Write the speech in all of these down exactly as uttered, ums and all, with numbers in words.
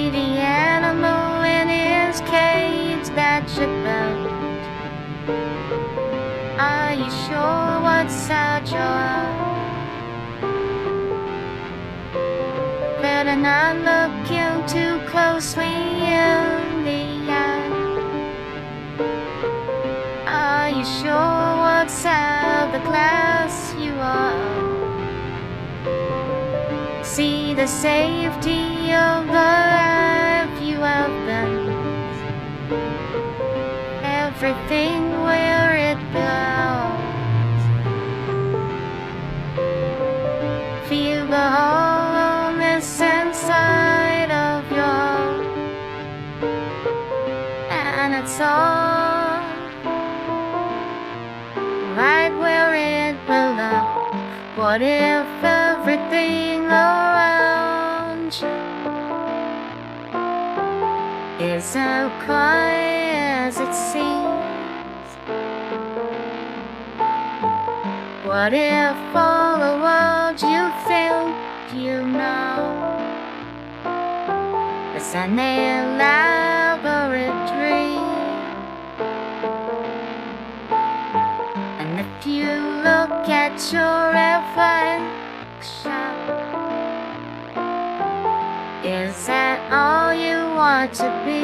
be the animal in his cage that you built? Are you sure what's out your heart? Better not look you too closely in the eye. Are you sure what's out the glass you are? See the safety of the life you have built, everything where it belongs. Feel the hollowness inside of your heart, and it's all right where it belongs. What if everything around you isn't quite as it seems? What if all the world you think you know is an elaborate dream? And if you look at your reflection, is that all you want to be?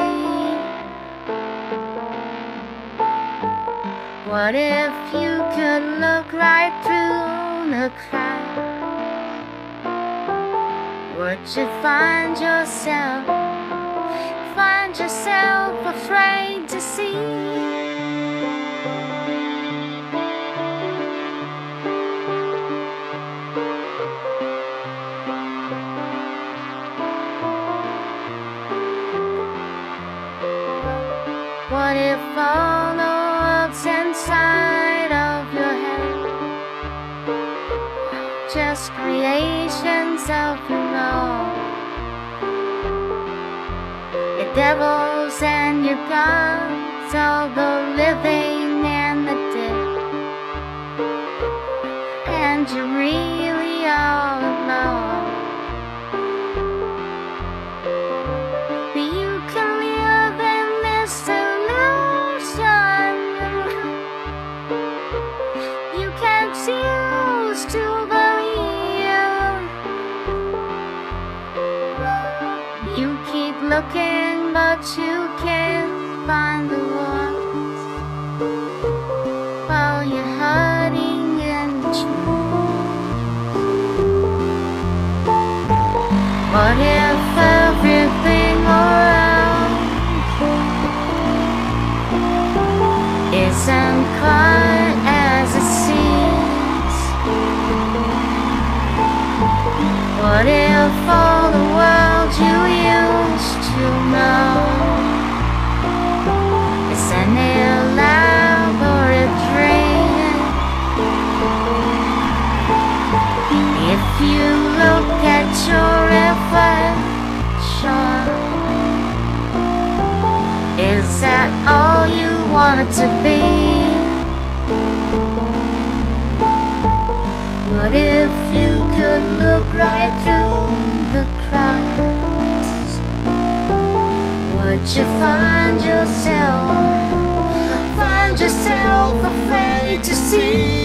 What if you could look right through the crowd? Would you find yourself, find yourself afraid to see? What if all the world's inside of your head, just creations of your own? Your devils and your gods, all the living and the dead, and you're really all alone. Choose to believe. You keep looking, but you can't find the words while you're hiding in the truth. What if everything around isn't quite as it seems? What if all the world you used to know is an elaborate dream? If you look at your reflection, is that all you wanted to be? What if you could look right through the crowds? Would you find yourself, find yourself afraid to see?